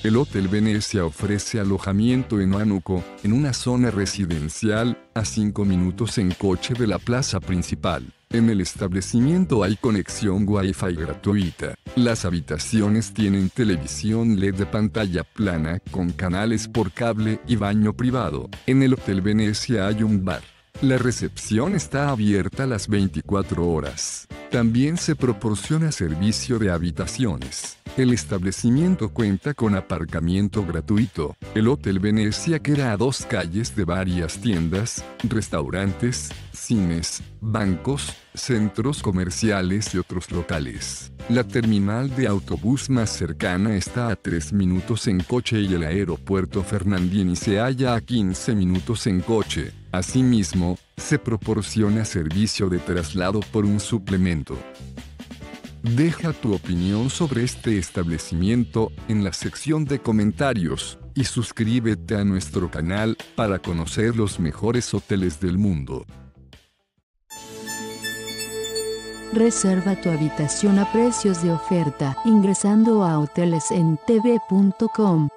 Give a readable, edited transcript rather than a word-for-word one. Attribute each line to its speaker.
Speaker 1: El Hotel Venecia ofrece alojamiento en Huánuco, en una zona residencial, a 5 minutos en coche de la plaza principal. En el establecimiento hay conexión Wi-Fi gratuita. Las habitaciones tienen televisión LED de pantalla plana con canales por cable y baño privado. En el Hotel Venecia hay un bar. La recepción está abierta las 24 horas. También se proporciona servicio de habitaciones. El establecimiento cuenta con aparcamiento gratuito. El Hotel Venecia queda a 2 calles de varias tiendas, restaurantes, cines, bancos, centros comerciales y otros locales. La terminal de autobús más cercana está a 3 minutos en coche y el aeropuerto Fernandini se halla a 15 minutos en coche. Asimismo, se proporciona servicio de traslado por un suplemento. Deja tu opinión sobre este establecimiento en la sección de comentarios y suscríbete a nuestro canal para conocer los mejores hoteles del mundo.
Speaker 2: Reserva tu habitación a precios de oferta ingresando a hotelesentv.com.